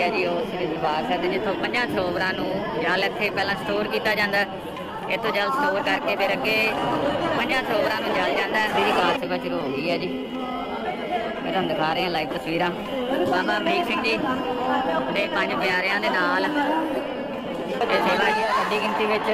जी वो श्री दरबार साहिब जितों 50 ਸਰੋਵਰਾਂ ਨੂੰ जल इत्थे पहला स्टोर किया जाता, इतों जल स्टोर करके फिर अगे 50 ਸਰੋਵਰਾਂ ਨੂੰ जल जाता। श्री कार सेवा शुरू हो गई है जी। मैं तुहानूं दिखा रहे हैं लाइव तस्वीरां। बाबा अमरीक सिंह जी ते 5 प्यारिਆਂ ਦੇ ਨਾਲ ਇਹ सेवा जी ਵੱਡੀ गिनती ਵਿੱਚ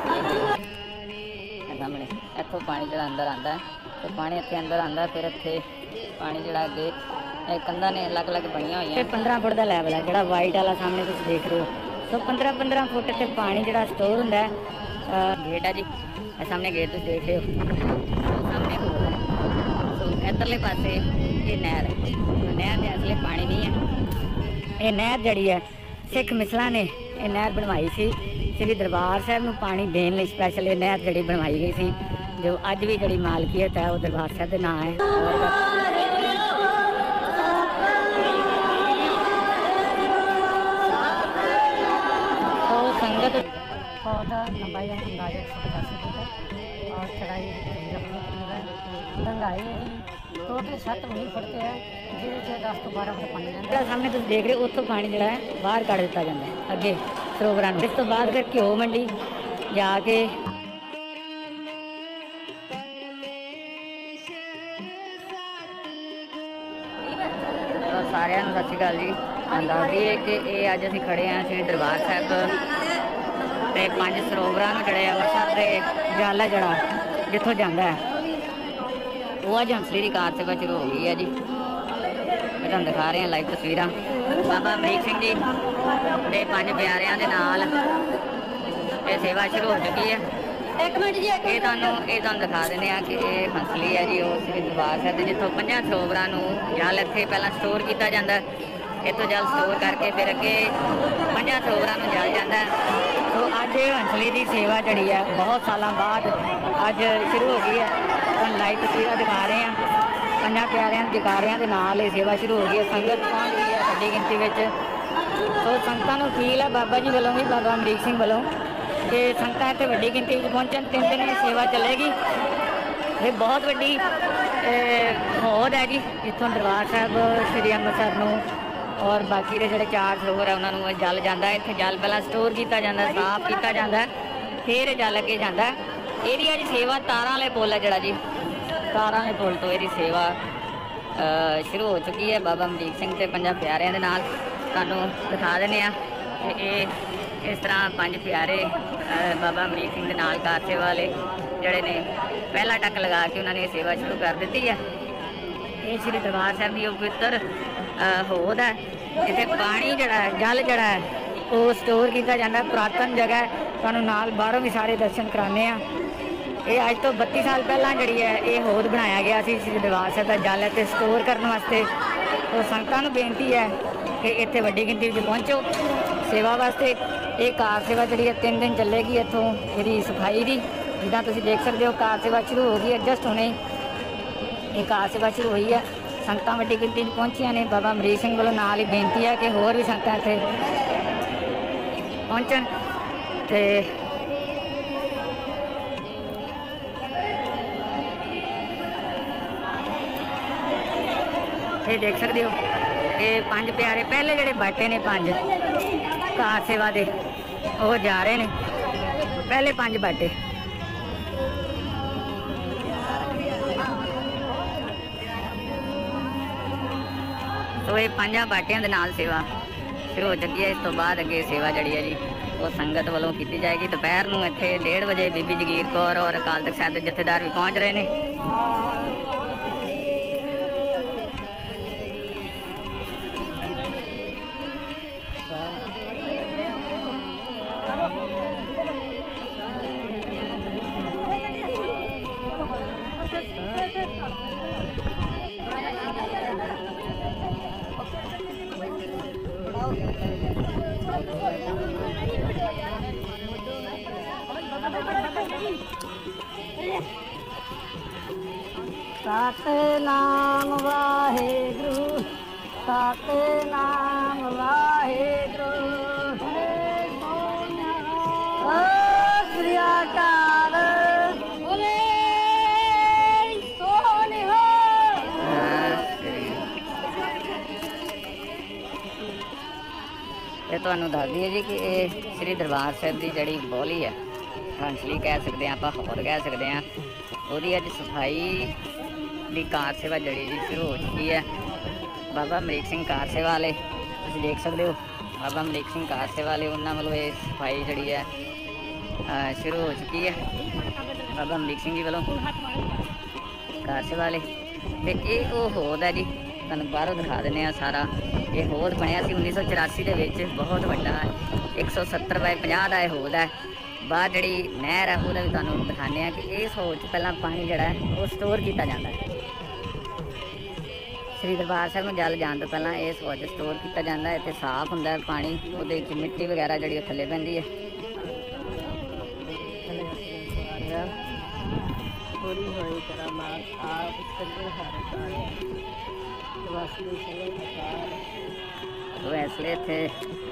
सामने इतों पानी जो अंदर आता तो पानी इतने अंदर आता, फिर इतने पानी जो अगे कंधा ने अलग अलग बनिया हुई 15 फुट का लैवल है जो वाइट वाला सामने तुम देख रहे हो। तो 15-15 फुट से पानी जो स्टोर होंगे। गेट है जी, सामने गेट तुम देख रहे हो। सामने तो इधरले पासे ये नहर है, नहर के असले पानी नहीं है। ये नहर जड़ी है सिख मिसलों ने यह नहर बनवाई सी श्री दरबार साहब में पानी देने लिए स्पैशल ये नहर जी बनवाई गई थी, जो अज भी जी मालकीयत है वो दरबार साहब के नाम है। तो संगत बहुत लंबाई है अंदाजा 185 फुट और चढ़ाई डंगाई टोटल 7 फुट है, जिसे 10 तो 12 फुट पानी जो सामने तुम देख रहे हो उतों पानी जो है बाहर कढ़ दिता जाता है अगे ਸਰੋਵਰਾਂ ਨੂੰ। इस तो बाद फिर घ्यो मंडी जाके सारे सत श्री अकाल जी। दस दी है कि ये अज असीं खड़े हैं श्री दरबार साहब ते 5 ਸਰੋਵਰਾਂ ਨੂੰ जड़े अमृतसर के जल है जड़ा जितों जाता है वो अज हंसली की कार सेवा शुरू हो गई है जी। मैं तुहानूं दिखा रहे हैं लाइव तस्वीरां। बाबा अमरीक सिंह जी ते 5 प्यारिਆਂ ਦੇ ਨਾਲ ये सेवा शुरू हो चुकी है। एक मिनट जी ये तुहानूं दिखा देने कि ये हंसली है जी वो श्री दरबार साहिब जितों 50 ਸਰੋਵਰਾਂ ਨੂੰ जल इत्थे पहला स्टोर किया जाता, इतों जल स्टोर करके फिर अगे 50 ਸਰੋਵਰਾਂ ਨੂੰ जल जाता। तो अज हंसली की सेवा जड़ी है बहुत सालों बाद अज शुरू हो गई है। तुहानूं लाइव तस्वीरां दिखा रहे हैं। 5 प्यारिਆਂ जकारिਆਂ ਦੇ ਨਾਲ ये सेवा शुरू हो गई है। संगत पहुँच गई है ਵੱਡੀ गिनती में। तो संगतां नूं अपील है बाबा जी वालों भी, बाबा अमरीक सिंह वालों कि संगतां इत्थे वड्डी गिनती में पहुँचन। 3 दिन ये सेवा चलेगी। ये बहुत वड्डी होद है जी इत्थों दरबार साहब श्री अमृतसर नूं और बाकी के जोड़े 4 ਸਰੋਵਰ है उन्होंने जल जाता है। इत्थे जल पहला स्टोर किया जाता, साफ किया जाता, फिर जल अगे जाता। यही अज सेवा तारां वाले पुल है जड़ा जी, तारां वाले पुल तो यही सेवा शुरू हो चुकी है। बाबा अमरीक सिंह ते 5 प्यारिਆਂ ਦੇ ਨਾਲ तुहानूं दिखा देने कि इस तरह 5 प्यारे बाबा अमरीक सिंह के नाल कार सेवा वाले जड़े ने पहला टक लगा के उन्होंने सेवा शुरू कर दी है। ये श्री दरबार साहब की पवित्र होद है जिसे पानी जड़ा जल जड़ा है वो स्टोर किया जाता। पुरातन जगह तुहानूं नाल बाहरों भी सारे दर्शन कराने। ये अज तो 32 साल पहला जी है ये होद बनाया गया सी श्री दरबार साहब का जल इत्थे स्टोर करने वास्ते। तो संगतां नूं बेनती है कि इत्थे वड्डी गिनती में पहुँचो सेवा वास्ते। ये कार सेवा जी 3 दिन चलेगी इत्थों यदि सफाई की, जिदा तुसीं देख सकते हो कार सेवा शुरू हो गई है। जस्ट हुणे ये कार सेवा शुरू हुई है। संगतां वड्डी गिनती में पहुँचियां ने। बाबा अमरीक सिंह वालों नाल ही बेनती है कि होर भी संगतां इत्थे पहुँचण। ते ये देख सकते हो ये 5 प्यारे पहले जोड़े बाटे ने 5 कार सेवा दे वो जा रहे हैं पहले 5 बाटे। तो ये 5 बाटियां दे नाल सेवा शुरू हो चुकी है। इस तो बाद अगे सेवा जड़ी है जी वो संगत वालों की जाएगी। दोपहर में इत्थे 1:30 बजे बीबी जगीर कौर और अकाल तख्त साहिब के जथेदार भी पहुँच रहे हैं। सतनाम वाहेगुरु सतनाम वाहेगुरु सत श्री अकाल बोले सोनिहा। ਤੇ ਤੁਹਾਨੂੰ ਦੱਸ ਦਈਏ ਜੀ ਕਿ ਇਹ ਸ੍ਰੀ ਦਰਬਾਰ ਸਾਹਿਬ ਦੀ ਜਿਹੜੀ ਬੋਲੀ ਹੈ, ਹੰਸਲੀ ਕਹਿ ਸਕਦੇ ਹਾਂ ਆਪਾਂ, ਹੋਰ ਕਹਿ ਸਕਦੇ ਹਾਂ, ਉਹਦੀ ਅੱਜ ਸਫਾਈ ਦੀ ਕਾਰ ਸੇਵਾ ਜਿਹੜੀ ਜੀ ਸ਼ੁਰੂ ਹੋ ਚੁੱਕੀ ਹੈ। ਬਾਬਾ ਅਮਰੀਕ ਸਿੰਘ ਕਾਰ ਸੇਵਾ ਵਾਲੇ ਤੁਸੀਂ ਦੇਖ ਸਕਦੇ ਹੋ, ਬਾਬਾ ਅਮਰੀਕ ਸਿੰਘ ਕਾਰ ਸੇਵਾ ਵਾਲੇ ਉਹਨਾਂ ਵੱਲੋਂ ਇਹ ਸਫਾਈ ਜਿਹੜੀ ਹੈ ਸ਼ੁਰੂ ਹੋ ਚੁੱਕੀ ਹੈ, ਬਾਬਾ ਅਮਰੀਕ ਸਿੰਘ ਜੀ ਵੱਲੋਂ ਕਾਰ ਸੇਵਾ ਵਾਲੇ। ਤੇ ਇਹ ਉਹ ਹੋਦ ਹੈ ਜੀ, ਤੁਹਾਨੂੰ ਬਾਹਰੋਂ ਦਿਖਾ ਦਿੰਦੇ ਹਾਂ ਸਾਰਾ। ਇਹ ਹੋਦ ਬਣਿਆ ਸੀ 1984 ਦੇ ਵਿੱਚ, ਬਹੁਤ ਵੱਡਾ 170 ਬਾਈ 50 ਦਾ ਇਹ ਹੋਦ ਹੈ। ਬਾਹਰ ਜਿਹੜੀ ਨਹਿਰ ਹੈ ਉਹਦਾ ਵੀ ਤੁਹਾਨੂੰ ਦਿਖਾਉਂਦੇ ਹਾਂ ਕਿ ਇਸ ਹੋਦ 'ਚ ਪਹਿਲਾਂ ਪਾਣੀ ਜਿਹੜਾ ਹੈ ਉਹ ਸਟੋਰ ਕੀਤਾ ਜਾਂਦਾ ਹੈ। ਸ੍ਰੀ ਦਰਬਾਰ ਸਾਹਿਬ ਨੂੰ ਜਲ ਜਾਣ ਤੋਂ ਪਹਿਲਾਂ ਇਸ ਹੋਦ 'ਚ ਸਟੋਰ ਕੀਤਾ ਜਾਂਦਾ ਹੈ। ਇੱਥੇ ਸਾਫ਼ ਹੁੰਦਾ ਹੈ ਪਾਣੀ, ਉਹਦੇ ਵਿੱਚ ਮਿੱਟੀ ਵਗੈਰਾ ਜਿਹੜੀ ਉਹ ਥੱਲੇ ਪੈਂਦੀ ਹੈ। ਵੈਸੇ ਇੱਥੇ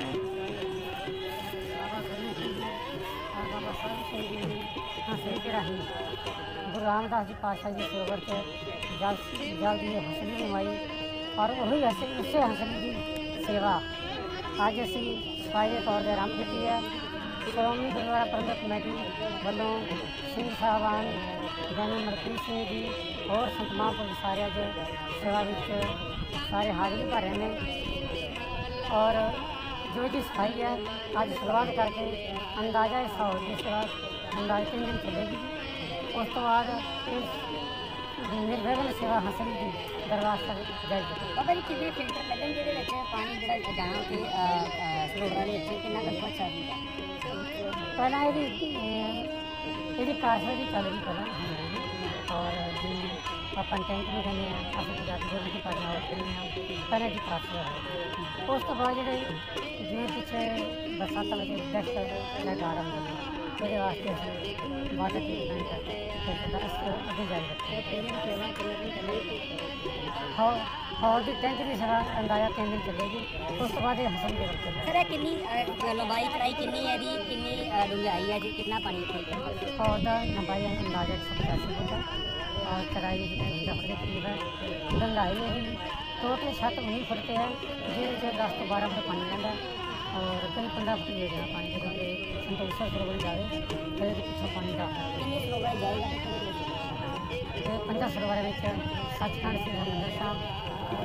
गुरु रामदास जी पातशाह जी सरोवर से जल की हंसली घुमाई और वही उससे हंसली की सेवा अज असी सफाई के तौर पर आरंभ की है। श्रोमणी गुरुद्वारा प्रबंधक कमेटी वालों सिंह साहबान ज्ञानी मरप्रीत सिंह जी और संत महापुरुष सारे अज सेवा सारे हाजिरी भर रहे हैं। और जो जी सफाई है अज शुरुआत करके अंदाजा इस हाउस की सेवा अंदाजा 3 दिन चलेगी। उस तो बाद निर्विघ्न सेवा हंसली की दरबार ਸਾਹਿਬ ਜਾਏਗੀ। ਬਾਬਾ ਜੀ ਕਿੰਨੇ ਫਿਲਟਰ ਲੱਗਣ ਜਿਹਦੇ ਵਿੱਚ ਪਾਣੀ ਜਿਹੜਾ ਜਾਣਾ ਤੇ ਸਰੋਵਰਾਂ ਦੇ ਵਿੱਚ ਕਿੰਨਾ ਕੁ ਖਰਚਾ ਹੁੰਦਾ? ਪਹਿਲਾਂ ਇਹਦੀ ਕਾਰਸੇਵਾ ਦੀ ਚੱਲ ਰਹੀ ਪਹਿਲਾਂ, ਔਰ ਜੀ ਆਪਾਂ ਟੈਂਕ ਵੀ ਕਹਿੰਦੇ ਹਾਂ, ਅਸੀਂ ਪੰਜਾਬੀ ਦੇ ਵਿੱਚ ਪੜ੍ਹਨਾ ਕਹਿੰਦੇ ਹਾਂ, ਪਹਿਲਾਂ ਦੀ ਕਾਰਸੇਵਾ ਹੈ। ਉਸ ਤੋਂ ਬਾਅਦ ਜਿਹੜੇ ਜਿਵੇਂ ਪਿੱਛੇ ਬਰਸਾਤਾਂ ਵਿੱਚ ਡਸਟ ਲਗਾ ਰਹੇ ਹੁੰਦੇ ਨੇ, ਉਹਦੇ ਵਾਸਤੇ ਅਸੀਂ ਵਾਟਰ ਟ੍ਰੀਟਮੈਂਟ ਕਰਦੇ ਅੱਗੇ ਜਾਰੀ ਰੱਖਦੇ। ਹੋਰ ਦੀ ਟੈਂਕ ਦੀ ਸੇਵਾ ਅੰਦਾਜ਼ਾ 3 ਦਿਨ ਚੱਲੇਗੀ। ਉਸ ਤੋਂ ਬਾਅਦ ਇਹ ਹਸਨ ਦੇ ਵਕਤ ਸਰ ਇਹ ਕਿੰਨੀ ਲੰਬਾਈ ਚੜਾਈ ਕਿੰਨੀ ਹੈ ਇਹਦੀ, ਕਿੰਨੀ ਡੂੰਘਾਈ ਹੈ ਜੀ, ਕਿੰਨਾ ਪਾਣੀ ਇੱਥੇ? और लंबाई अंदाजा 185 फुट है और चढ़ाई 55 फुट के करीब है। डंगाई है टोटल छत 19 फुट से है, जिसे 10 तो 12 फुट पानी रहता है और कई 15 फुट हो जाए पानी जो संतोषर सरोवर जाए फिर पिछों पानी का ਕਿੰਨੇ ਸਰੋਵਰ ਜਾਏਗਾ? 50 सरोवर में सचखंड से हरिमंदर साहब।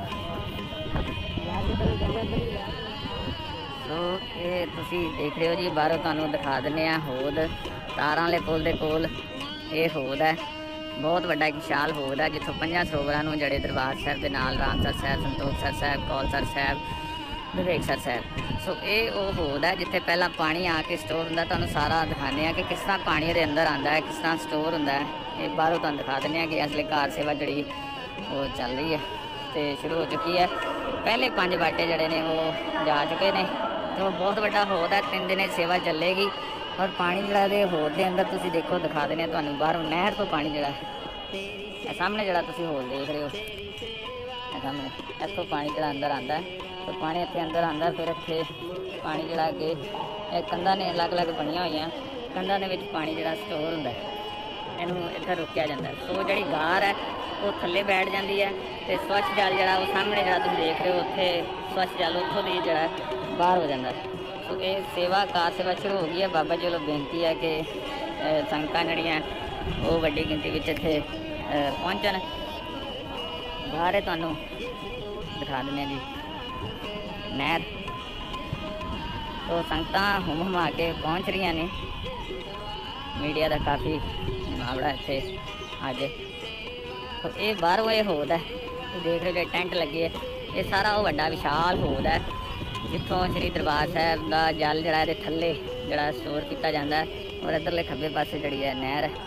ਸੋ ਇਹ ਤੁਸੀਂ ਦੇਖ ਰਹੇ ਹੋ ਜੀ, ਬਾਹਰੋਂ ਤੁਹਾਨੂੰ ਦਿਖਾ ਦਿੰਦੇ ਆ ਹੋਦ, ਤਾਰਾਂ ਵਾਲੇ ਪੁਲ ਦੇ ਕੋਲ ਇਹ ਹੋਦ ਹੈ। ਬਹੁਤ ਵੱਡਾ ਇੱਕ ਵਿਸ਼ਾਲ ਹੋਦ ਹੈ ਜਿੱਥੋਂ 5 ਸਰੋਵਰਾਂ ਨੂੰ ਜਿਹੜੇ ਦਰਬਾਰ ਸਾਹਿਬ ਦੇ ਨਾਲ ਰਾਮਸਰ ਸਾਹਿਬ, ਸੰਤੋਖਸਰ ਸਾਹਿਬ, ਕੌਲਸਰ ਸਾਹਿਬ, ਵਿਵੇਕਸਰ ਸਾਹਿਬ, ਸੋ ਇਹ ਉਹ ਹੋਦ ਹੈ ਜਿੱਥੇ ਪਹਿਲਾਂ ਪਾਣੀ ਆ ਕੇ ਸਟੋਰ ਹੁੰਦਾ। ਤੁਹਾਨੂੰ ਸਾਰਾ ਦਿਖਾਉਂਦੇ ਹਾਂ ਕਿ ਕਿਸ ਤਰ੍ਹਾਂ ਪਾਣੀ ਇਹਦੇ ਅੰਦਰ ਆਉਂਦਾ ਹੈ, ਕਿਸ ਤਰ੍ਹਾਂ ਸਟੋਰ ਹੁੰਦਾ ਹੈ। ਇਹ ਬਾਹਰੋਂ ਤੁਹਾਨੂੰ ਦਿਖਾ ਦਿੰਦੇ ਹਾਂ ਕਿ ਅਸਲੀ ਕਾਰ ਸੇਵਾ ਜਿਹੜੀ ਉਹ ਚੱਲ ਰਹੀ ਹੈ ਤੇ ਸ਼ੁਰੂ ਹੋ ਚੁੱਕੀ ਹੈ। ਪਹਿਲੇ 5 ਬਾਟੇ ਜਿਹੜੇ ਨੇ ਉਹ ਜਾ ਚੁੱਕੇ ਨੇ ਤੇ ਉਹ ਬਹੁਤ ਵੱਡਾ ਹੋਦ ਹੈ। 3 ਦਿਨ ਸੇਵਾ ਚੱਲੇਗੀ ਔਰ ਪਾਣੀ ਜਿਹੜਾ ਇਹਦੇ ਹੋਦ ਦੇ ਅੰਦਰ ਤੁਸੀਂ ਦੇਖੋ, ਦਿਖਾ ਦਿੰਦੇ ਹਾਂ ਤੁਹਾਨੂੰ ਬਾਹਰੋਂ ਨਹਿਰ ਤੋਂ ਪਾਣੀ ਜਿਹੜਾ ਇਹ ਸਾਹਮਣੇ ਜਿਹੜਾ ਤੁਸੀਂ ਹੋਲ ਦੇਖ ਰਹੇ ਹੋ, ਇਹ ਸਾਹਮਣੇ ਇੱਥੋਂ ਪਾਣੀ ਜਿਹੜਾ ਅੰਦਰ ਆਉਂਦਾ ਤੇ ਪਾਣੀ ਇੱਥੇ ਅੰਦਰ ਆਉਂਦਾ। ਫਿਰ ਇੱਥੇ ਪਾਣੀ ਜਿਹੜਾ ਅੱਗੇ ਇਹ ਕੰਧਾਂ ਨੇ ਅਲੱਗ-ਅਲੱਗ ਬਣੀਆਂ ਹੋਈਆਂ, ਕੰਧਾਂ ਦੇ ਵਿੱਚ ਪਾਣੀ ਜਿਹੜਾ ਸਟੋਰ ਹੁੰਦਾ, ਇਹਨੂੰ ਇੱਥੇ ਰੋਕਿਆ ਜਾਂਦਾ। ਸੋ ਜਿਹੜੀ ਗਾਰ ਹੈ ਉਹ ਥੱਲੇ ਬੈਠ ਜਾਂਦੀ ਹੈ ਤੇ ਸਵੱਛ ਜਲ ਜਿਹੜਾ ਉਹ ਸਾਹਮਣੇ ਜਿਹੜਾ ਤੁਸੀਂ ਦੇਖ ਰਹੇ ਹੋ, ਉੱਥੇ ਸਵੱਛ ਜਲ ਉੱਥੋਂ ਦੀ ਜਿਹੜਾ ਬਾਹਰ ਹੋ ਜਾਂਦਾ। ਸੋ ਇਹ ਸੇਵਾ ਕਾਰ ਸੇਵਾ ਸ਼ੁਰੂ ਹੋ ਗਈ ਹੈ। ਬਾਬਾ ਜੀ ਵੱਲੋਂ ਬੇਨਤੀ ਹੈ ਕਿ ਸੰਗਤਾਂ ਜਿਹੜੀਆਂ ਉਹ ਵੱਡੀ ਗਿਣਤੀ ਵਿੱਚ ਇੱਥੇ ਪਹੁੰਚਣ। ਬਾਹਰ ਤੁਹਾਨੂੰ ਦਿਖਾ ਦਿੰਦੇ ਹਾਂ ਜੀ ਨਹਿਰ, ਉਹ ਸੰਗਤਾਂ ਹੁਮਾ ਕੇ ਪਹੁੰਚ ਰਹੀਆਂ ਨੇ। ਮੀਡੀਆ ਦਾ ਕਾਫੀ ਮਾਮਲਾ ਇੱਥੇ ਅੱਜ। ਇਹ ਬਾਹਰੋਂ ਇਹ ਹੋਦ ਹੈ, ਇਹ ਦੇਖ ਰਹੇ ਹੋ ਟੈਂਟ ਲੱਗੇ ਹੈ, ਇਹ ਸਾਰਾ ਉਹ ਵੱਡਾ ਵਿਸ਼ਾਲ ਹੋਦ ਹੈ ਜਿੱਥੋਂ ਸ੍ਰੀ ਦਰਬਾਰ ਸਾਹਿਬ ਦਾ ਜਲ ਜਿਹੜਾ ਇਹਦੇ ਥੱਲੇ ਜਿਹੜਾ ਸਟੋਰ ਕੀਤਾ ਜਾਂਦਾ। ਔਰ ਇੱਧਰਲੇ ਖੱਬੇ ਪਾਸੇ ਜਿਹੜੀ ਹੈ ਨਹਿਰ ਹੈ,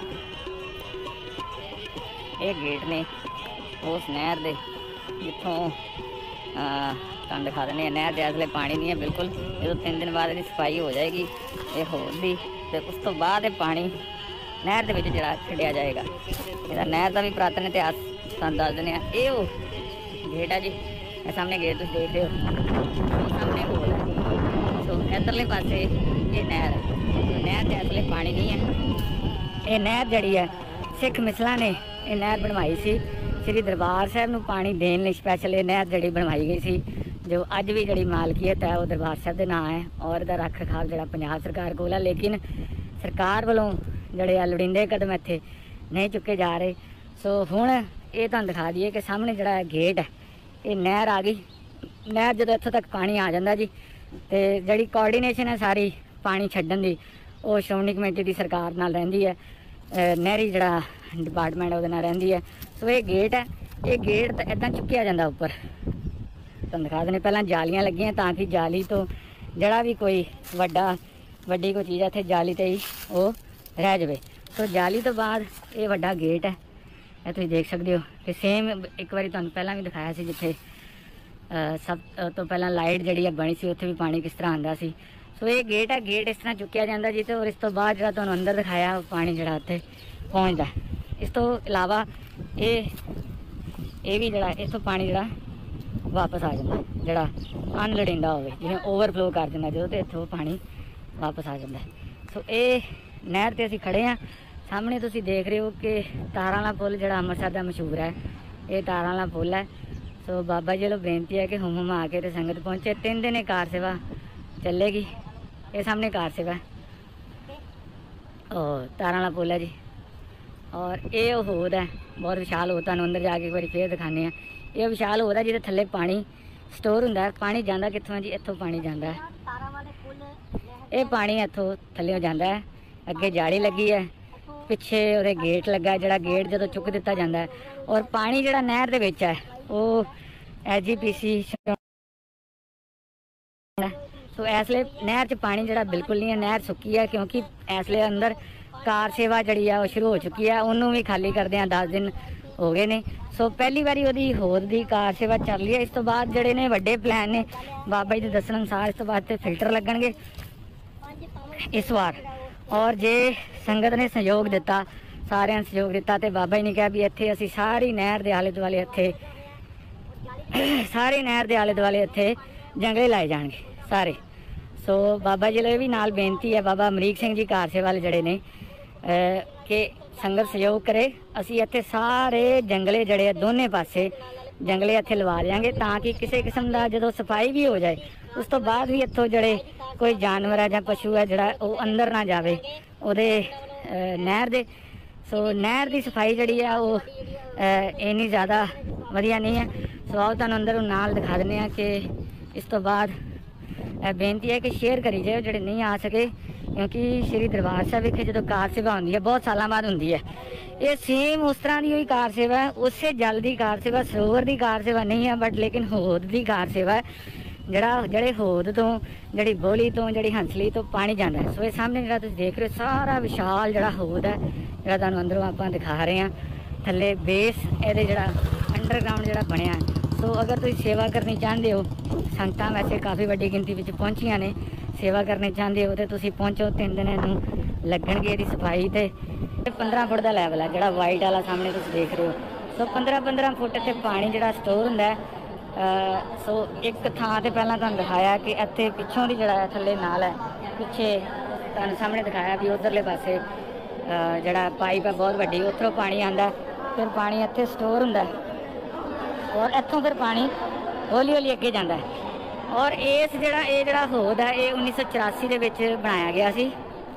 ਇਹ ਗੇਟ ਨੇ ਉਸ ਨਹਿਰ ਦੇ ਜਿੱਥੋਂ ਤੁਹਾਨੂੰ ਦਿਖਾ ਦਿੰਦੇ ਹਾਂ। ਨਹਿਰ ਦੇ ਅਸਲੇ ਪਾਣੀ ਨਹੀਂ ਹੈ ਬਿਲਕੁਲ। ਜਦੋਂ 3 ਦਿਨ ਬਾਅਦ ਇਹਦੀ ਸਫਾਈ ਹੋ ਜਾਏਗੀ ਇਹ ਹੋਦ ਦੀ, ਤੇ ਉਸ ਤੋਂ ਬਾਅਦ ਇਹ ਪਾਣੀ ਨਹਿਰ ਦੇ ਵਿੱਚ ਜਿਹੜਾ ਛੱਡਿਆ ਜਾਏਗਾ। ਇਹਦਾ ਨਹਿਰ ਦਾ ਵੀ ਪੁਰਾਤਨ ਇਤਿਹਾਸ ਤੁਹਾਨੂੰ ਦੱਸ ਦਿੰਦੇ ਹਾਂ। ਇਹ ਉਹ ਗੇਟ ਹੈ ਜੀ, ਇਹ ਸਾਹਮਣੇ ਗੇਟ ਤੁਸੀਂ ਦੇਖ ਰਹੇ ਹੋ, ਸਾਹਮਣੇ ਹੋਲ ਹੈ। ਸੋ ਇੱਧਰਲੇ ਪਾਸੇ ਇਹ ਨਹਿਰ ਹੈ, ਨਹਿਰ ਦੇ ਅਸਲੇ ਪਾਣੀ ਨਹੀਂ ਹੈ। ਇਹ ਨਹਿਰ ਜਿਹੜੀ ਹੈ ਸਿੱਖ ਮਿਸਲਾਂ ਨੇ ਇਹ ਨਹਿਰ ਬਣਵਾਈ ਸੀ। ਸ੍ਰੀ ਦਰਬਾਰ ਸਾਹਿਬ ਨੂੰ ਪਾਣੀ ਦੇਣ ਲਈ ਸਪੈਸ਼ਲ ਇਹ ਨਹਿਰ ਜਿਹੜੀ ਬਣਵਾਈ ਗਈ ਸੀ। जो अज भी जी मालकीयत है वो दरबार साहब के नाम है और इसका रख रखाव जो पंजाब सरकार को है। लेकिन सरकार वालों जोड़े आ लोड़ींदे कदम इत्थे नहीं चुके जा रहे। सो हुण ये तुहानूं दिखा दईए कि सामने जोड़ा गेट है ये नहर आ गई। नहर जो इत्थों तक पानी आ जाता जी तो जी कोआर्डीनेशन है सारी पानी छड्डण दी वो श्रोमणी कमेटी की सरकार नाल रहिंदी है, नहरी जड़ा डिपार्टमेंट वो रहिंदी है। सो ये गेट है, ये गेट इदा चुकिया जाता उपर। तुहानूं दिखा देने पहलां जालियां लगियां ताकि जाली तो जड़ा भी कोई वड्डी कोई चीज़ इत्थे जाली ते ही वो रह जाए। सो जाली तो बाद ये वड्डा गेट है, ये तुसीं देख सकते हो कि सेम एक बार तुहानूं पहलां भी दिखाया सी जिथे सब तो पहलां लाइट जी बनी सी उत्थे भी पानी किस तरह आंदा सी। सो ये गेट है, गेट इस तरह चुकिया जाता जी। तो और इस तो बाद जो तुहानूं अंदर दिखाया पानी जो उत्थे पहुँचता। इस तो इलावा ये भी जड़ा इतों पानी जड़ा वापस आ जाता जड़ा अनलोड़ींदा होवे जिवें ओवरफ्लो कर दिंदा जो तो इत्थों पानी वापस आ जाता। सो ये नहर ते असीं खड़े हाँ। सामने तुसीं देख रहे हो कि तारां वाला पुल जड़ा अमृतसर का मशहूर है, ये तारां वाला पुल है। सो बाबा जी वालों बेनती है कि हुम हुमा के ते संगत पहुँचे। 3 दिन कार सेवा चलेगी। ये सामने कार सेवा है और तारां वाला पुल है जी। और ये होद है बहुत विशाल होद, तुहानूं अंदर जाके एक बार फिर दिखाने हैं। ये विशाल होद है जिहदे थल्ले पानी स्टोर हुंदा है। पानी जांदा कित्थों है जी, इत्थों पानी जांदा है। ये पानी इत्थों थल्लेओं जांदा है। अगे जाली लगी है, पिछे उहदे गेट लगा है, जिहड़ा गेट जदों चुक दिता जांदा है और पानी जिहड़ा नहर दे विच है वो SGPC। सो इसलिए नहर च पानी जिहड़ा बिल्कुल नहीं है, नहर सुक्की है क्योंकि इसलिए अंदर कार सेवा जी है वो शुरू हो चुकी है। उन्होंने भी खाली करदे 10 दिन हो गए ने। सो पहली बारी वही होद की कार सेवा चल रही है। इस तो बाद जोड़े ने वड्डे प्लैन ने बाबा जी के दसण अनुसार इस तो बाद ते फिल्टर लगणगे इस बार। और जे संगत ने सहयोग दिता, सारे ने सहयोग दिता तो बाबा जी ने कहा भी इत्थे असीं सारी नहर के आले दुआले इत्थे सारी नहर के आले दुआले इत्थे जंगले लाए जाएंगे सारे। सो बाबा जी भी नाल बेनती है बाबा अमरीक सिंह जी कार सेवा वाले जड़े ने कि संगत सहयोग करे। असी इत्थे सारे जंगले जड़े दोनों पासे जंगले इत्थे लवा देंगे ताकि किसी किस्म का जो सफाई भी हो जाए उस तो बाद भी इत्थों जड़े कोई जानवर है या पशु है जड़ा वो अंदर ना जाए उहदे नहर दे। सो नहर की सफाई जड़ी है वो इन्नी ज़्यादा वधिया नहीं है। सो आओ तुहानूं अंदर नाल दिखा दिंदे आ कि इस तो बाद बेनती है कि शेयर करी जाए जोड़े नहीं आ सके क्योंकि श्री दरबार साहब विखे जो कार सेवा होंगी है बहुत सालों बाद होंगी है। ये सेम उस तरह की कार सेवा है, उससे जल की कार सेवा सरोवर की कार सेवा नहीं है बट लेकिन होद की कार सेवा है जड़े होद तो जी बोली तो जी हंसली तो पानी जाता है। सो ये सामने जो तुम देख रहे हो सारा विशाल जड़ा होद है जो तुहानूं अंदरों आप दिखा रहे हैं। थले बेस ये जड़ा अंडरग्राउंड जड़ा बनया। सो अगर तुम सेवा करनी चाहते हो, संगतां वैसे काफ़ी वड्डी गिनती में पहुँचिया ने, सेवा करनी चाहते हो तो तुम पहुँचो। 3 दिन इनू लगणगे इहदी सफाई ते 15 फुट का लैवल है जड़ा वाइट वाला सामने तुम देख रहे हो। सो 15-15 फुट इत्थे पानी जड़ा स्टोर हुंदा है। सो एक थां ते पहलां तुहानूं दिखाया कि इत्थे पिछों दी जड़ा थल्ले नाल है, पिछे तुहानूं सामने दिखाया भी उधरले पासे जड़ा पाइप है बहुत वड्डी उत्थों पानी आंदा फिर पानी इत्थे स्टोर हुंदा और इत्थों फिर पानी हौली हौली अगे जाता है। और इस जड़ा होद है ये 1984 के विच बनाया गया सी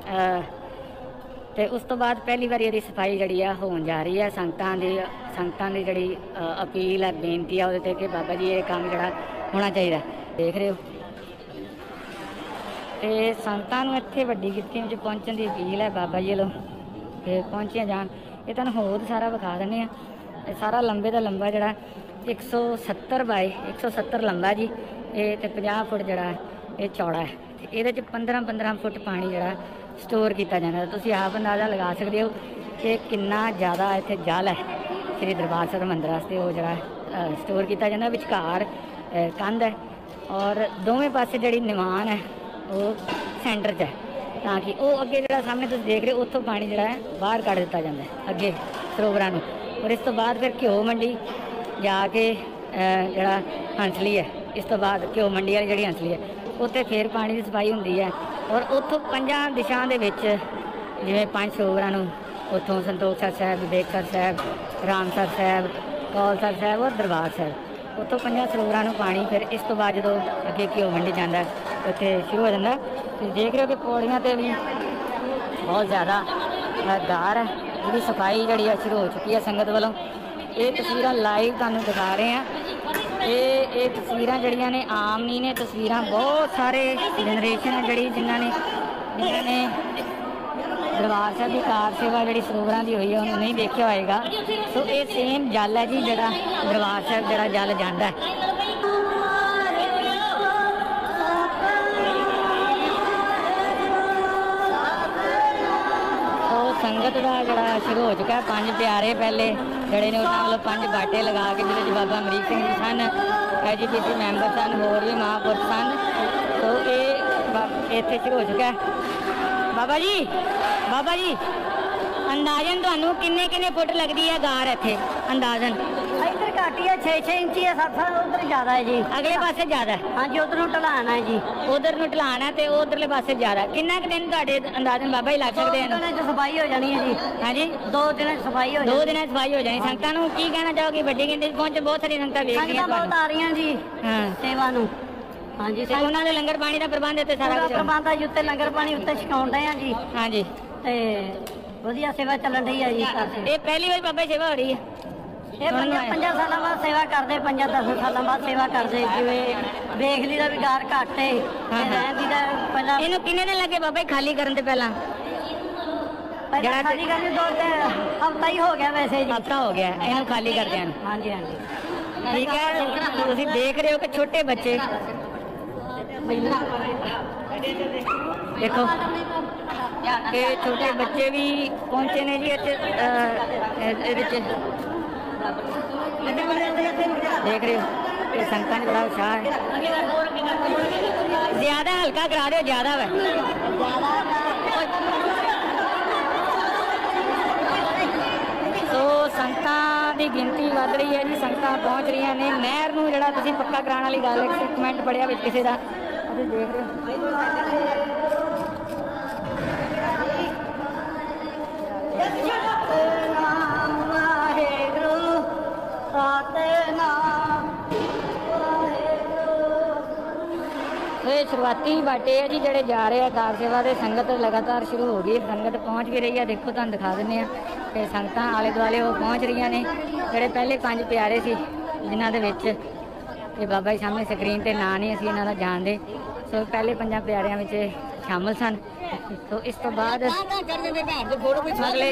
ते उस तो बाद पहली बार ये सफाई जी होन जा रही है। संगतां दी जी अपील है बेनती है वो कि बाबा जी ये काम जड़ा होना चाहिए। देख रहे हो तो संगतां नूं इत्थे वड्डी गिनती में पहुँचने की अपील है बाबा जी वालों कि पहुँचिया जान। ये तुहानूं होद सारा विखा दिंदे आ। सारा लंबे का लंबा जड़ा 170 बाय 170 लंबा जी ये 50 फुट जड़ा ये चौड़ा है। ये 15-15 फुट पानी जड़ा स्टोर किया जाता। तुसीं आप अंदाज़ा लगा सकते हो कि कितना ज़्यादा इत्थे जल है श्री दरबार साहब मंदिर वास्ते वो जड़ा स्टोर किया जाता। विचकार कंध है और दोवें पासे जी निवान है वो सेंटर च है ताकि वो अगे जो सामने तुम देख रहे हो उत्थों पानी जो है बाहर कढ़ दिता जाता है अगे सरोवरां नूं। और इस तो बाद फिर घ्यो मंडी जाके जड़ा हंसली है, इस तो बाद घ्यो मंडी वाली जी हंसली है उत्थे फिर पानी की सफाई होंदी है। और उत्थों 5 दिशां दे विच जिवें 5 सरोवरां नूं उत्थों संतोख साहब, विवेकसर साहब, रामसर साहब, कौलसर साहब और दरबार साहब ਉੱਥੋਂ 5 ਸਰੋਵਰਾਂ ਨੂੰ ਪਾਣੀ ਫਿਰ ਇਸ ਤੋਂ ਬਾਅਦ ਜਦੋਂ ਅੱਗੇ ਘਿਓ ਵੰਡੀ ਜਾਂਦਾ ਉੱਥੇ ਸ਼ੁਰੂ ਹੋ ਜਾਂਦਾ। ਤੁਸੀਂ ਦੇਖ ਰਹੇ ਹੋ ਕਿ ਪੌੜੀਆਂ 'ਤੇ ਵੀ ਬਹੁਤ ਜ਼ਿਆਦਾ ਗਾਰ ਹੈ, ਜਿਹਦੀ ਸਫਾਈ ਜਿਹੜੀ ਆ ਸ਼ੁਰੂ ਹੋ ਚੁੱਕੀ ਹੈ ਸੰਗਤ ਵੱਲੋਂ। ਇਹ ਤਸਵੀਰਾਂ ਲਾਈਵ ਤੁਹਾਨੂੰ ਦਿਖਾ ਰਹੇ ਹਾਂ। ਇਹ ਤਸਵੀਰਾਂ ਜਿਹੜੀਆਂ ਨੇ ਆਮ ਨਹੀਂ ਨੇ, ਤਸਵੀਰਾਂ ਬਹੁਤ ਸਾਰੇ ਜਨਰੇਸ਼ਨ ਹੈ ਜਿਹੜੀ ਜਿਨ੍ਹਾਂ ਨੇ ਦਰਬਾਰ ਸਾਹਿਬ ਦੀ ਕਾਰ ਸੇਵਾ ਜਿਹੜੀ ਸਰੋਵਰਾਂ ਦੀ ਹੋਈ ਹੈ ਉਹਨੂੰ ਨਹੀਂ ਦੇਖਿਆ ਹੋਏਗਾ। ਸੋ ਇਹ ਸੇਮ ਜਲ ਹੈ ਜੀ ਜਿਹੜਾ ਦਰਬਾਰ ਸਾਹਿਬ ਜਿਹੜਾ ਜਲ ਜਾਂਦਾ ਹੈ। ਸੰਗਤ ਦਾ ਜਿਹੜਾ ਸ਼ੁਰੂ ਹੋ ਚੁੱਕਾ। 5 ਪਿਆਰੇ ਪਹਿਲੇ ਜਿਹੜੇ ਨੇ ਉਹਨਾਂ ਵੱਲੋਂ 5 ਬਾਟੇ ਲਗਾ ਕੇ ਜਿਹਦੇ 'ਚ ਬਾਬਾ ਅਮਰੀਕ ਸਿੰਘ ਜੀ ਸਨ, ਐਜੀਪੀਸੀ ਮੈਂਬਰ ਸਨ, ਹੋਰ ਵੀ ਮਹਾਂਪੁਰਖ ਸਨ। ਸੋ ਇਹ ਇੱਥੇ ਸ਼ੁਰੂ ਹੋ ਚੁੱਕਾ। ਬਾਬਾ ਜੀ ਅੰਦਾਜ਼ਨ ਤੁਹਾਨੂੰ ਕਿੰਨੇ ਫੁੱਟ ਲੱਗਦੀ ਹੈ ਗਾਰ ਇੱਥੇ ਅੰਦਾਜ਼ਨ? ਇੱਧਰ ਘੱਟ ਹੀ ਹੈ, 6 ਇੰਚੀ ਹੈ, 7 ਉਧਰ ਜ਼ਿਆਦਾ ਹੈ ਜੀ। ਅਗਲੇ ਪਾਸੇ ਜ਼ਿਆਦਾ? ਹਾਂਜੀ, ਉਧਰ ਨੂੰ ਢਲਾਣ ਹੈ ਜੀ। ਉਧਰ ਨੂੰ ਢਲਾਣ ਹੈ ਤੇ ਉਧਰਲੇ ਪਾਸੇ ਜ਼ਿਆਦਾ। ਕਿੰਨਾ ਕੁ ਦਿਨ ਤੁਹਾਡੇ ਅੰਦਾਜ਼ਨ ਬਾਬਾ ਜੀ ਲੱਗ ਸਕਦੇ ਹਨ? 2 ਦਿਨਾਂ 'ਚ ਸਫਾਈ ਹੋ ਜਾਣੀ ਹੈ ਜੀ। ਹਾਂਜੀ, 2 ਦਿਨਾਂ 'ਚ ਸਫਾਈ ਹੋ ਜਾਣੀ। 2 ਦਿਨਾਂ 'ਚ ਸਫਾਈ ਹੋ ਜਾਣੀ। ਸੰਗਤਾਂ ਨੂੰ ਕੀ ਕਹਿਣਾ ਚਾਹੋਗੇ? ਵੱਡੀ ਗਿਣਤੀ 'ਚ ਪਹੁੰਚ ਬਹੁਤ ਸਾਰੀ ਸੰਗਤਾਂ ਵੇਖ ਰਹੀਆਂ ਬਹੁਤ ਆ ਰਹੀਆਂ ਜੀ ਸੇਵਾ ਨੂੰ। ਹਾਂਜੀ, ਤੇ ਉਹਨਾਂ ਦੇ ਲੰਗਰ ਪਾਣੀ ਦਾ ਪ੍ਰਬੰਧ ਇੱਥੇ ਸਾਰਾ ਕੁਝ ਪ੍ਰਬੰਧ ਹੈ ਜੀ। ਉੱਤੇ ਲੰਗਰ ਪਾਣੀ ਉੱਤੇ ਛਕਾਉਣ ਡਏ ਆ ਜੀ। ਹਾਂਜੀ, ਤੇ ਵਧੀਆ ਸੇਵਾ ਚੱਲਣ ਰਹੀ ਹੈ ਜੀ। ਇਹ ਪਹਿਲੀ ਵਾਰ ਬਾਬਾ ਸੇਵਾ ਹੋ ਰਹੀ ਹੈ? ਇਹ 5 ਸਾਲਾਂ ਬਾਅਦ ਸੇਵਾ ਕਰਦੇ, 5-10 ਸਾਲਾਂ ਬਾਅਦ ਸੇਵਾ ਕਰਦੇ। ਜਿਵੇਂ ਵੇਖ ਲਈ ਦਾ ਵੀ ਗਾਰ ਘੱਟ ਹੈ ਰਹਿਣ ਦੀ ਦਾ ਪਹਿਲਾਂ। ਇਹਨੂੰ ਕਿੰਨੇ ਦਿਨ ਲੱਗੇ ਬਾਬਾ ਜੀ ਖਾਲੀ ਕਰਨ ਤੇ? ਪਹਿਲਾਂ ਖਾਲੀ ਕਰਨ 2 ਹਫ਼ਤਾ ਹੀ ਹੋ ਗਿਆ ਵੈਸੇ ਜੀ। ਹਫ਼ਤਾ ਹੋ ਗਿਆ ਇਹਨੂੰ ਖਾਲੀ ਕਰਦਿਆਂ ਨੂੰ। ਹਾਂਜੀ ਹਾਂਜੀ, ਠੀਕ ਹੈ। ਤੁਸੀਂ ਦੇਖ ਰਹੇ ਹੋ ਕਿ ਛੋਟੇ ਬੱਚੇ ਦੇਖੋ ਕਿ ਛੋਟੇ ਬੱਚੇ ਵੀ ਪਹੁੰਚੇ ਨੇ ਜੀ ਇੱਥੇ। ਇਹਦੇ 'ਚ ਦੇਖ ਰਹੇ ਹੋ ਕਿ ਸੰਗਤਾਂ 'ਚ ਬੜਾ ਉਤਸ਼ਾਹ ਹੈ। ਜ਼ਿਆਦਾ ਹਲਕਾ ਕਰਾ ਦਿਓ, ਜ਼ਿਆਦਾ ਵਾ। ਸੋ ਸੰਗਤਾਂ ਦੀ ਗਿਣਤੀ ਵੱਧ ਰਹੀ ਹੈ ਜੀ, ਸੰਗਤਾਂ ਪਹੁੰਚ ਰਹੀਆਂ ਨੇ। ਨਹਿਰ ਨੂੰ ਜਿਹੜਾ ਤੁਸੀਂ ਪੱਕਾ ਕਰਾਉਣ ਵਾਲੀ ਗੱਲ, ਇੱਕ ਕਮੈਂਟ ਪੜਿਆ ਵਿੱਚ ਕਿਸੇ ਦਾ, ਤੁਸੀਂ ਦੇਖ ਰਹੇ ਹੋ। ਇਹ ਸ਼ੁਰੂਆਤੀ ਬਾਟੇ ਆ ਜੀ ਜਿਹੜੇ ਜਾ ਰਹੇ ਆ ਕਾਰ ਸੇਵਾ ਦੇ। ਸੰਗਤ ਲਗਾਤਾਰ ਸ਼ੁਰੂ ਹੋ ਗਈ, ਸੰਗਤ ਪਹੁੰਚ ਵੀ ਰਹੀ ਆ। ਦੇਖੋ ਤੁਹਾਨੂੰ ਦਿਖਾ ਦਿੰਦੇ ਆ ਕਿ ਸੰਗਤਾਂ ਆਲੇ ਦੁਆਲੇ ਉਹ ਪਹੁੰਚ ਰਹੀਆਂ ਨੇ। ਜਿਹੜੇ ਪਹਿਲੇ 5 ਪਿਆਰੇ ਸੀ ਜਿਨ੍ਹਾਂ ਦੇ ਵਿੱਚ ਇਹ ਬਾਬਾ ਜੀ ਸਾਹਮਣੇ ਸਕਰੀਨ ਤੇ ਨਾਂ ਨਹੀਂ ਅਸੀਂ ਇਹਨਾਂ ਦਾ ਜਾਣਦੇ। ਸੋ ਪਹਿਲੇ 5 ਪਿਆਰਿਆਂ ਵਿੱਚ ਸ਼ਾਮਲ ਸਨ। ਸੋ ਇਸ ਤੋਂ ਬਾਅਦ ਅਗਲੇ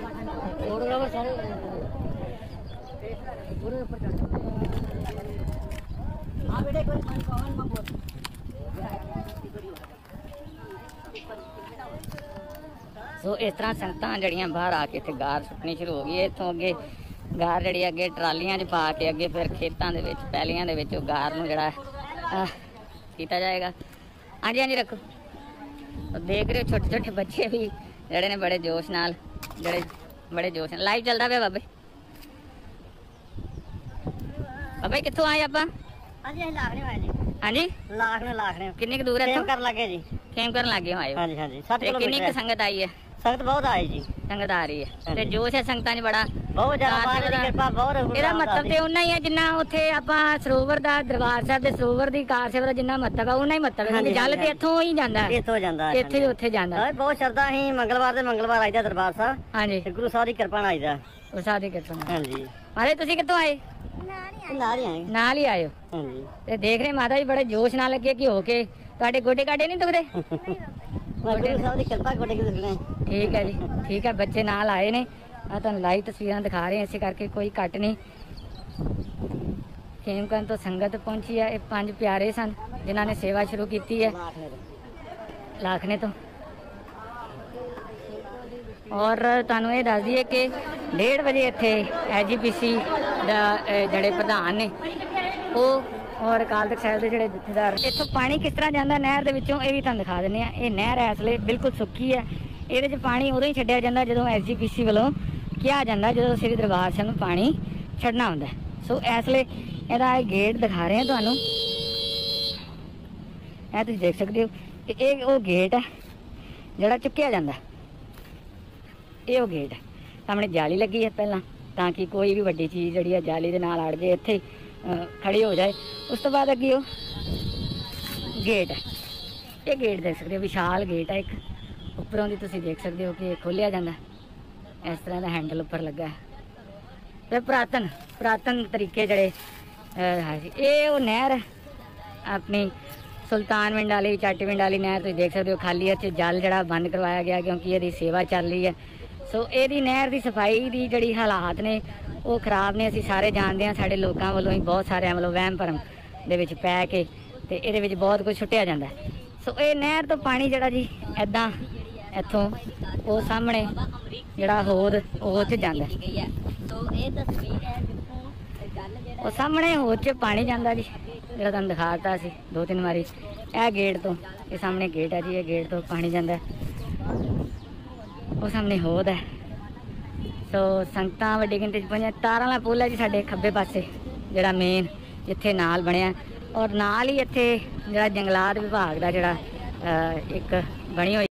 ਸੋ ਇਸ ਤਰ੍ਹਾਂ ਸੰਗਤਾਂ ਜਿਹੜੀਆਂ ਬਾਹਰ ਆ ਕੇ ਇੱਥੇ ਗਾਰ ਸੁੱਟਣੀ ਸ਼ੁਰੂ ਹੋ ਗਈ। ਇੱਥੋਂ ਅੱਗੇ ਗਾਰ ਜਿਹੜੀ ਅੱਗੇ ਟਰਾਲੀਆਂ 'ਚ ਪਾ ਕੇ ਅੱਗੇ ਫਿਰ ਖੇਤਾਂ ਦੇ ਵਿੱਚ, ਪੈਲੀਆਂ ਦੇ ਵਿੱਚ ਉਹ ਗਾਰ ਨੂੰ ਜਿਹੜਾ ਕੀਤਾ ਜਾਏਗਾ। ਹਾਂਜੀ ਰੱਖੋ। ਦੇਖ ਰਹੇ ਹੋ ਛੋਟੇ ਛੋਟੇ ਬੱਚੇ ਵੀ ਜਿਹੜੇ ਨੇ ਬੜੇ ਜੋਸ਼ ਨਾਲ ਲਾਈਵ ਚੱਲਦਾ ਪਿਆ। ਬਾਬੇ ਕਿੱਥੋਂ ਆਏ ਆਪਾਂ? ਹਾਂਜੀ, ਅਸੀਂ ਲਾਖਣੇ ਆਏ ਜੀ। ਹਾਂਜੀ, ਲਾਖਣੇ ਕਿੰਨੀ ਕੁ ਦੂਰ ਹੈ? ਕਰਨ ਲੱਗੇ ਜੀ। ਖੇਮ ਕਰਨ ਲੱਗੇ ਹੋ ਆਏ? ਹਾਂਜੀ ਹਾਂਜੀ, 60 ਕਿਲੋਮੀਟਰ। ਕਿੰਨੀ ਕੁ ਸੰਗਤ ਆਈ ਹੈ? ਸੰਗਤ ਬਹੁਤ ਆਈ ਜੀ। ਸੰਗਤ ਆ ਰਹੀ ਹੈ ਤੇ ਜੋਸ਼ ਹੈ ਸੰਗਤਾਂ 'ਚ ਬੜਾ, ਬਹੁਤ ਜ਼ਿਆਦਾ ਕਿਰਪਾ, ਬਹੁਤ। ਇਹਦਾ ਮਹੱਤਵ ਤੇ ਉਨਾ ਹੀ ਹੈ ਜਿੰਨਾ ਉੱਥੇ ਆਪਾਂ ਸਰੋਵਰ ਦਾ, ਦਰਬਾਰ ਸਾਹਿਬ ਦੇ ਸਰੋਵਰ ਦੀ ਕਾਰ ਸੇਵਾ ਦਾ ਜਿੰਨਾ ਮਹੱਤਵ ਹੈ ਉਨਾ ਹੀ ਮਹੱਤਵ ਹੈ। ਜਲ ਤੇ ਇੱਥੋਂ ਹੀ ਜਾਂਦਾ, ਇੱਥੋਂ ਜਾਂਦਾ, ਇੱਥੇ ਉੱਥੇ ਜਾਂਦਾ। ਬਹੁਤ ਸ਼ਰਧਾ ਹੀ ਮੰਗਲਵਾਰ ਦੇ ਮੰਗਲਵਾਰ ਆਈਦਾ ਦਰਬਾਰ ਸਾਹਿਬ। ਹਾਂਜੀ, ਗੁਰੂ ਸਾਹਿਬ ਦੀ ਕਿਰਪਾ ਨਾਲ ਆਈਦਾ। ਗੁਰੂ ਸਾਹਿਬ ਦੀ ਕਿਰਪਾ ਨਾਲ। ਹਾਂਜੀ। ਮਾਤਾ ਤੁਸੀਂ ਕਿੱਥੋਂ ਆਏ? ਨਾਲ ਹੀ ਆਇਓ। ਹਾਂਜੀ, ਤੇ ਦੇਖ ਰਹੇ ਮਾਤਾ ਜੀ ਬੜੇ ਜੋਸ਼ ਨਾਲ ਲੱਗੇ ਕਿ ਹੋ ਕੇ ਤੁਹਾਡੇ ਗੋਡੇ ਕਾਡੇ ਨਹੀਂ ਦੁਖਦੇ? ਗੁਰੂ ਸਾਹਿਬ ਦੀ ਕਿਰਪਾ ਗੋਡੇ ਦੁਖਦੇ। ਠੀਕ ਹੈ ਜੀ, ਠੀਕ ਹੈ। ਬੱਚੇ ਨਾਲ ਆਏ ਨੇ, ਆ ਤੁਹਾਨੂੰ ਲਾਈਵ ਤਸਵੀਰਾਂ ਦਿਖਾ ਰਹੇ ਹਾਂ, ਇਸੇ ਕਰਕੇ ਕੋਈ ਘੱਟ ਨਹੀਂ। ਖੇਮਕਰਨ ਤੋਂ ਸੰਗਤ ਪਹੁੰਚੀ ਹੈ। ਇਹ 5 ਪਿਆਰੇ ਸਨ ਜਿਨ੍ਹਾਂ ਨੇ ਸੇਵਾ ਸ਼ੁਰੂ ਕੀਤੀ ਹੈ ਲਾਖਣੇ ਤੋਂ। ਔਰ ਤੁਹਾਨੂੰ ਇਹ ਦੱਸ ਦਈਏ ਕਿ 1:30 ਵਜੇ ਇੱਥੇ ਐਜੀਪੀਸੀ ਦਾ ਜਿਹੜੇ ਪ੍ਰਧਾਨ ਨੇ ਉਹ ਔਰ ਅਕਾਲ ਤਖਤ ਸਾਹਿਬ ਦੇ ਜਿਹੜੇ ਜਥੇਦਾਰ, ਇੱਥੋਂ ਪਾਣੀ ਕਿਸ ਤਰ੍ਹਾਂ ਜਾਂਦਾ ਨਹਿਰ ਦੇ ਵਿੱਚੋਂ ਇਹ ਵੀ ਤੁਹਾਨੂੰ ਦਿਖਾ ਦਿੰਦੇ ਆ। ਇਹ ਨਹਿਰ ਇਸ ਵੇਲੇ ਬਿਲਕੁਲ ਸੁੱਕੀ ਹੈ। ਇਹਦੇ 'ਚ ਪਾਣੀ ਉਦੋਂ ਹੀ ਛੱਡਿਆ ਜਾਂਦਾ ਜਦੋਂ ਐਜੀਪੀਸੀ ਵੱਲੋਂ ਕਿਹਾ ਜਾਂਦਾ, ਜਦੋਂ ਸ੍ਰੀ ਦਰਬਾਰ ਸਾਹਿਬ ਨੂੰ ਪਾਣੀ ਛੱਡਣਾ ਹੁੰਦਾ। ਸੋ ਇਸ ਵੇਲੇ ਇਹਦਾ ਇਹ ਗੇਟ ਦਿਖਾ ਰਹੇ ਆ ਤੁਹਾਨੂੰ, ਇਹ ਤੁਸੀਂ ਦੇਖ ਸਕਦੇ ਹੋ ਕਿ ਇਹ ਉਹ ਗੇਟ ਹੈ ਜਿਹੜਾ ਚੁੱਕਿਆ ਜਾਂਦਾ। ਇਹ ਉਹ ਗੇਟ ਹੈ। ਸਾਹਮਣੇ ਜਾਲੀ ਲੱਗੀ ਹੈ ਪਹਿਲਾਂ, ਤਾਂ ਕਿ ਕੋਈ ਵੀ ਵੱਡੀ ਚੀਜ਼ ਜਿਹੜੀ ਹੈ ਜਾਲੀ ਦੇ ਨਾਲ ਅੜ ਜੇ। ਇੱਥੇ खड़ी हो जाए। उस तो बाद अगे गेट है, ये गेट देख सकते हो, विशाल गेट है एक, उपरों की तुम देख सकते हो कि खोलिया जाता, इस तरह का हैंडल उपर लगा है। तो पुरातन तरीके जड़े ये वो नहर है अपनी सुल्तान पिंड वाली चाटी पिंड वाली नहर, तुम देख सकते हो खाली है, जल जड़ा बंद करवाया गया क्योंकि ये सेवा चल रही है। सो ये नहर की सफाई की जी हालात ने वो खराब ने, असी सारे जानते हैं, साढ़े लोगों वालों ही बहुत सारे मतलब वहम भरम दे पै के ते ये बहुत कुछ छुट्टिया जाता है। सो ये नहर तो पानी जड़ा जी ऐदा इतों वो सामने जड़ा होद च जाता है, वो सामने होद च पानी जाता जी, जो तुम दिखाता सी 2-3 बारी। यह गेट तो ये सामने गेट है जी, ये गेट तो पानी जाता है, वो सामने होद है। सो संगत वड्डी गिनती पहुंचे। तारां वाला पुल है जी साडे खब्बे पासे जिहड़ा मेन जिथे नाल बनया, और नाल ही इत्थे जिहड़ा जंगलात विभाग का जिहड़ा एक बनी हुई